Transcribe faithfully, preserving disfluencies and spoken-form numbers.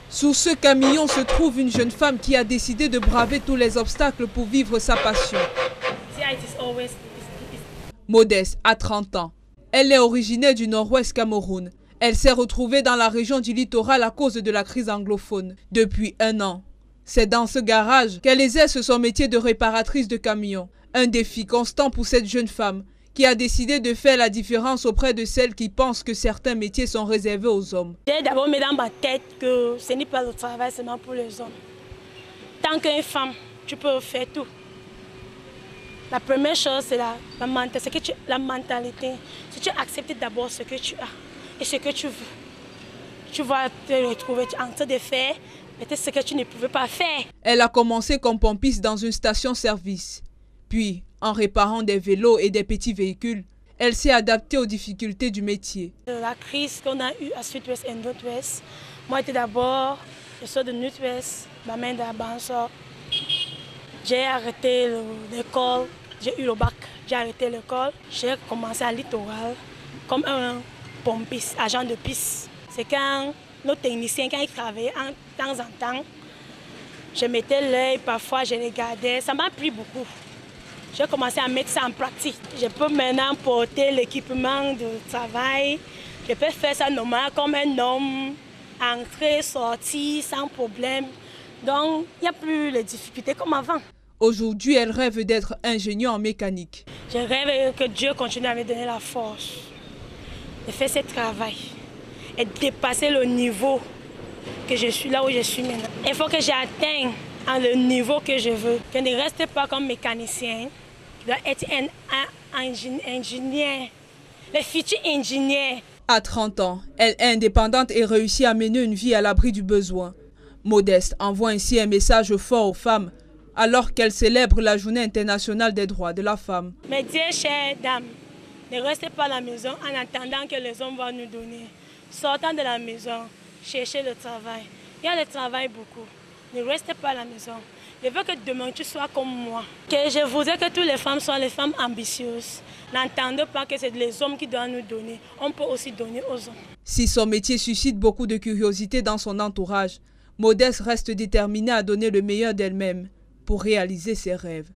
Sous ce camion se trouve une jeune femme qui a décidé de braver tous les obstacles pour vivre sa passion. Modeste a trente ans. Elle est originaire du nord-ouest Cameroun. Elle s'est retrouvée dans la région du littoral à cause de la crise anglophone depuis un an. C'est dans ce garage qu'elle exerce son métier de réparatrice de camions. Un défi constant pour cette jeune femme qui a décidé de faire la différence auprès de celles qui pensent que certains métiers sont réservés aux hommes. J'ai d'abord mis dans ma tête que ce n'est pas le travail seulement pour les hommes. Tant qu'une femme, tu peux faire tout. La première chose, c'est la, la, mentalité, la mentalité. Si tu acceptes d'abord ce que tu as et ce que tu veux, tu vas te retrouver en train de faire peut-être ce que tu ne pouvais pas faire. Elle a commencé comme pompiste dans une station-service. Puis, en réparant des vélos et des petits véhicules, elle s'est adaptée aux difficultés du métier. La crise qu'on a eue à Sud-Ouest et Nord-Ouest, moi j'étais d'abord, je sors de Nord-Ouest, ma main d'abord, j'ai arrêté l'école, j'ai eu le bac, j'ai arrêté l'école, j'ai commencé à littoral comme un pompiste, agent de piste. C'est quand nos techniciens, quand ils travaillaient en temps en temps, je mettais l'œil, parfois je regardais, ça m'a pris beaucoup. J'ai commencé à mettre ça en pratique. Je peux maintenant porter l'équipement de travail. Je peux faire ça normal comme un homme, entrer, sortir sans problème. Donc, il n'y a plus les difficultés comme avant. Aujourd'hui, elle rêve d'être ingénieure en mécanique. Je rêve que Dieu continue à me donner la force de faire ce travail et de dépasser le niveau que je suis là où je suis maintenant. Il faut que j'atteigne le niveau que je veux. Que je ne reste pas comme mécanicien. Je dois être un, un, un ingénieur, le futur ingénieur. À trente ans, elle est indépendante et réussit à mener une vie à l'abri du besoin. Modeste envoie ainsi un message fort aux femmes alors qu'elle célèbre la Journée internationale des droits de la femme. Mes dieux, chères dames, ne restez pas à la maison en attendant que les hommes vont nous donner. Sortant de la maison, cherchez le travail. Il y a le travail beaucoup. Ne restez pas à la maison. Je veux que demain tu sois comme moi. Que je voudrais que toutes les femmes soient les femmes ambitieuses. N'entendez pas que c'est les hommes qui doivent nous donner. On peut aussi donner aux hommes. Si son métier suscite beaucoup de curiosité dans son entourage, Modeste reste déterminée à donner le meilleur d'elle-même pour réaliser ses rêves.